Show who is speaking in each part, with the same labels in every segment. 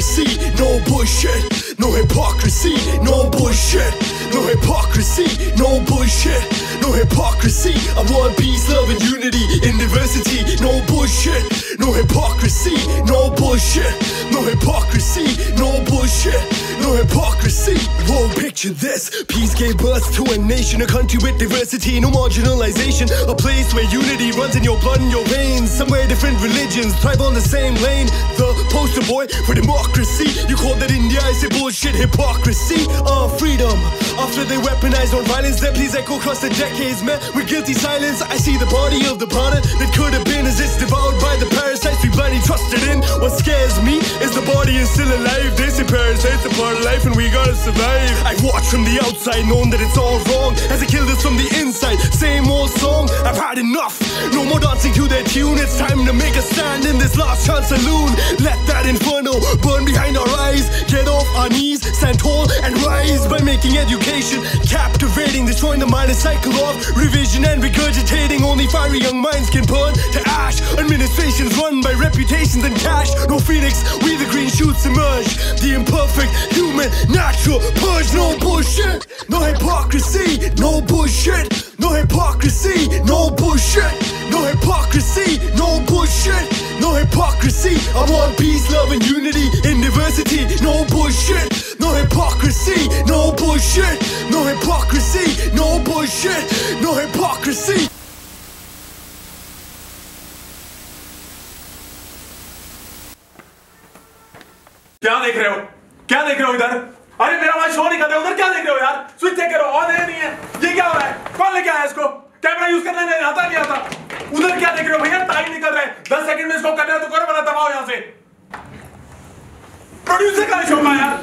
Speaker 1: hypocrisy, no bullshit, no hypocrisy, no bullshit, no hypocrisy, no bullshit, no hypocrisy. I want peace, love and unity in diversity, no bullshit, no hypocrisy, no bullshit, no hypocrisy, no bullshit, no hypocrisy. Whoa, picture this, peace gave birth to a nation, a country with diversity, no marginalization, a place where unity runs in your blood and your veins. Somewhere different religions thrive on the same lane. The poster boy for democracy, you call that India, I say bullshit, hypocrisy. Freedom, after they weaponize on violence that please echo across the decades, met with guilty silence. I see the body of the planet that could have been as it's devoured by the parasites we blindly trusted in. What scares me is the body is still alive. They say parasites are part of life and we gotta survive. I've watched from the outside, known that it's all wrong as it killed us from the inside. Same old song, I've had enough. No more dancing to their tune. It's time to make a stand in this last chance saloon. Let that inferno burn behind our eyes. Get off our knees, stand tall and rise by making education captivating, destroying the mind, a cycle of revision and regurgitating. Only fiery young minds can burn to ash. Administrations run by reputations and cash. No phoenix, we the green shoots emerge. The imperfect, human, natural purge. No bullshit, no hypocrisy, no bullshit, no hypocrisy, no bullshit, no hypocrisy, no bullshit, no hypocrisy. I want peace, love and unity in diversity, no bullshit, no hypocrisy, no bullshit, no hypocrisy, no bullshit, no hypocrisy.
Speaker 2: क्या देख रहे हो? क्या देख रहे हो इधर? अरे मेरा भाई शो नहीं कर रहे, उधर क्या देख रहे हो यार? स्विच चेक करो, ऑन है नहीं है? ये क्या हो रहा है? कौन लेके आया इसको? कैमरा यूज करना नहीं आता, नहीं आता? उधर क्या देख रहे हो भैया? टाइम निकल रहा है, 10 सेकंड में इसको करना है तो करो, वरना दबाओ यहाँ से। प्रोड्यूसर का शो का यार।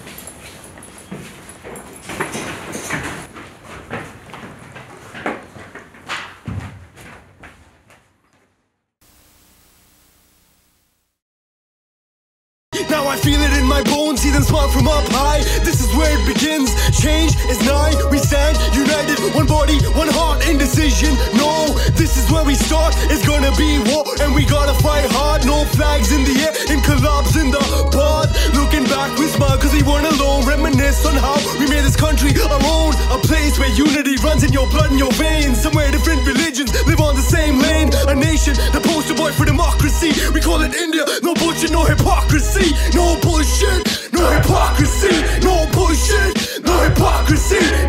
Speaker 1: Now I feel it in my bones, see them smile from up high. This is where it begins, change is nigh. We stand united, one body, one heart, indecision. No, this is where we start, it's gonna be war. And we gotta fight hard, no flags in the air, in collabs in the pod. Looking back we smile cause we weren't alone. Reminisce on how we made this country our own. A place where unity runs in your blood and your veins. Somewhere different religions live on the same lane. A nation, the poster boy for democracy. We call it India, no bullshit, no hypocrisy. No bullshit, no hypocrisy, no bullshit, no hypocrisy,